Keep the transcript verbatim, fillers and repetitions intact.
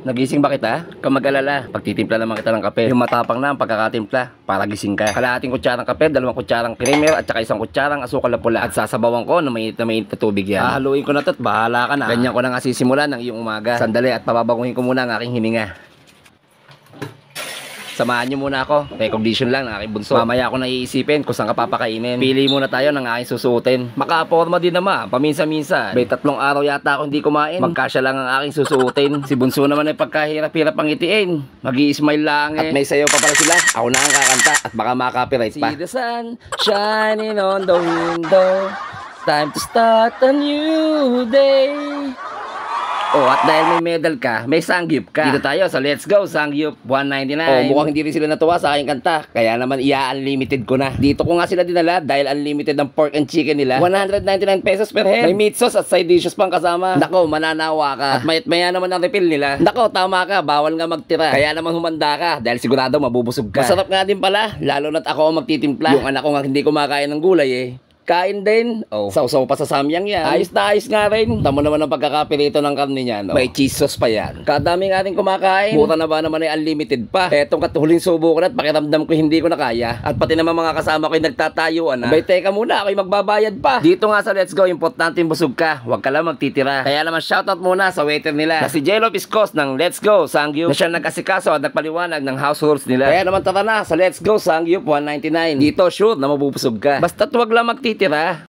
Nagising ba kita? Kung mag-alala, pagtitimpla naman kita ng kape. Yung matapang na ang pagkakatimpla para gising ka. Kalahating kutsarang kape, dalawang kutsarang creamer at saka isang kutsarang asukal na pula. At sasabawan ko na mainit na mainit na tubig yan. Hahaluin ko na to at bahala ka na. Ganyan ko na nga sisimulan ng iyong umaga. Sandali at pababaguhin ko muna ang aking hininga. Samahan nyo muna ako. Recognition lang ng aking bunso. Mamaya ako na iisipin kung saan ka papakainin. Pili muna tayo ng aking susuotin. Makaporma din naman, paminsan-minsan. May tatlong araw yata ako hindi kumain. Magkasya lang ang aking susuotin. Si bunso naman ay pagkahirap-hirap ang itiin. Mag-i-smile lang eh. At may sayo pa pala sila. Ako na ang kakanta at baka makaka-copyright pa. See the sun shining on the window. Time to start a new day. Oh, at dahil may medal ka, may sangyup ka. Dito tayo sa Let's Go Sangyup one ninety-nine. Oh, mukhang hindi rin sila natuwa sa aking kanta. Kaya naman iya-unlimited ko na. Dito ko nga sila dinala dahil unlimited ang pork and chicken nila. one hundred ninety-nine pesos per head. May meat sauce at side dishes pang kasama. Nako, mananawa ka. At mayat maya naman ang refill nila. Nako, tama ka. Bawal nga magtira. Kaya naman humanda ka dahil sigurado mabubusog ka. Masarap nga din pala. Lalo na't ako ang magtitimpla. Yung anak ko nga hindi kumakain ng gulay eh. Kain din. Oh. Sausaw pa sa samyang yan. Ayos na ayos nga rin. Tamo naman ang pagkakapirito ng karne niyan. Oh. May cheese sauce pa yan. Kadami nga rin kumakain. Buta na ba naman ay unlimited pa. Etong katuhuling subo ko na at pakiramdam ko hindi ko na kaya. At pati naman mga kasama ko yung nagtatayuan na. Bay, teka muna. Ako'y magbabayad pa. Dito nga sa Let's Go, importante busog ka. Huwag ka lang magtitira. Kaya naman shoutout muna sa waiter nila. Na si Jello Piscos ng Let's Go Sangyup. Na siya nag-asikaso at nagpaliwanag ng house rules nila. Kaya naman tara na sa Let's Go Sangyup one ninety-nine. Dito sure na mabubusog ka. Basta't huwag lang magtitira. Tira.